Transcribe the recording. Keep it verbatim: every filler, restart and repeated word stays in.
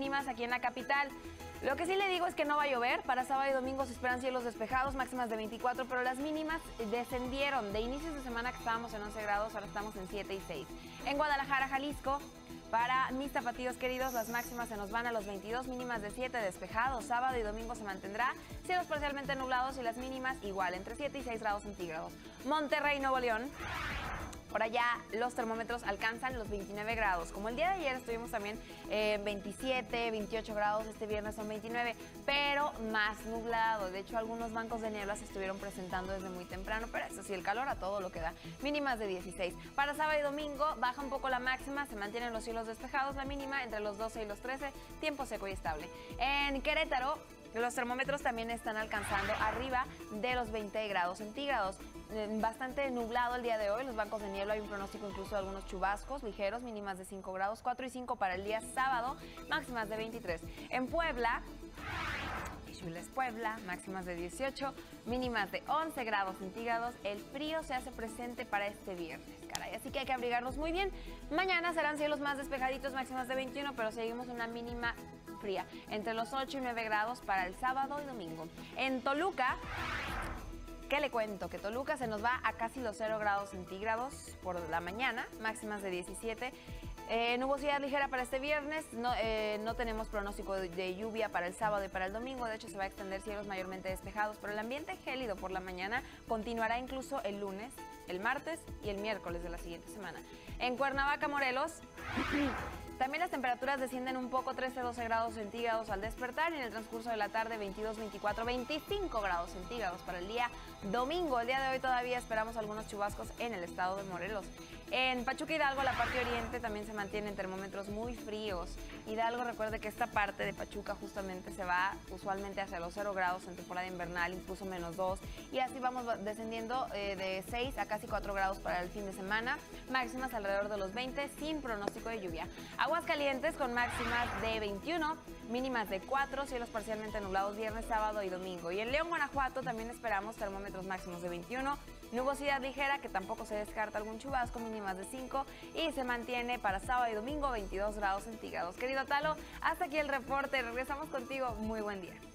mínimas aquí en la capital. Lo que sí le digo es que no va a llover. Para sábado y domingo se esperan cielos despejados, máximas de veinticuatro, pero las mínimas descendieron. De inicios de semana que estábamos en once grados, ahora estamos en siete y seis. En Guadalajara, Jalisco, para mis tapatíos queridos, las máximas se nos van a los veintidós, mínimas de siete, despejados. Sábado y domingo se mantendrá cielos parcialmente nublados y las mínimas igual, entre siete y seis grados centígrados. Monterrey, Nuevo León. Por allá los termómetros alcanzan los veintinueve grados. Como el día de ayer estuvimos también eh, veintisiete, veintiocho grados, este viernes son veintinueve, pero más nublado. De hecho, algunos bancos de niebla se estuvieron presentando desde muy temprano, pero eso sí, el calor a todo lo que da. Mínimas de dieciséis. Para sábado y domingo baja un poco la máxima, se mantienen los cielos despejados, la mínima entre los doce y los trece, tiempo seco y estable. En Querétaro, los termómetros también están alcanzando arriba de los veinte grados centígrados. Bastante nublado el día de hoy, los bancos de niebla, hay un pronóstico incluso de algunos chubascos ligeros, mínimas de cinco grados, cuatro y cinco para el día sábado, máximas de veintitrés. En Puebla, Chules, Puebla, máximas de dieciocho, mínimas de once grados centígrados. El frío se hace presente para este viernes, caray, así que hay que abrigarnos muy bien. Mañana serán cielos más despejaditos, máximas de veintiuno, pero seguimos una mínima fría, entre los ocho y nueve grados para el sábado y domingo. En Toluca, ¿qué le cuento? Que Toluca se nos va a casi los cero grados centígrados por la mañana, máximas de diecisiete. Eh, nubosidad ligera para este viernes, no, eh, no tenemos pronóstico de, de lluvia para el sábado y para el domingo, de hecho se va a extender cielos mayormente despejados, pero el ambiente gélido por la mañana continuará incluso el lunes, el martes y el miércoles de la siguiente semana. En Cuernavaca, Morelos, también las temperaturas descienden un poco, trece a doce grados centígrados al despertar y en el transcurso de la tarde veintidós, veinticuatro, veinticinco grados centígrados para el día domingo. El día de hoy todavía esperamos algunos chubascos en el estado de Morelos. En Pachuca, Hidalgo, la parte oriente también se mantienen termómetros muy fríos. Hidalgo, recuerde que esta parte de Pachuca justamente se va usualmente hacia los cero grados en temporada invernal, incluso menos dos. Y así vamos descendiendo eh, de seis a casi cuatro grados para el fin de semana. Máximas alrededor de los veinte sin pronóstico de lluvia. Aguascalientes con máximas de veintiuno, mínimas de cuatro, cielos parcialmente nublados viernes, sábado y domingo. Y en León, Guanajuato también esperamos termómetros máximos de veintiuno, nubosidad ligera que tampoco se descarta algún chubasco, mínimas de cinco y se mantiene para sábado y domingo veintidós grados centígrados. Querido Talo, hasta aquí el reporte, regresamos contigo, muy buen día.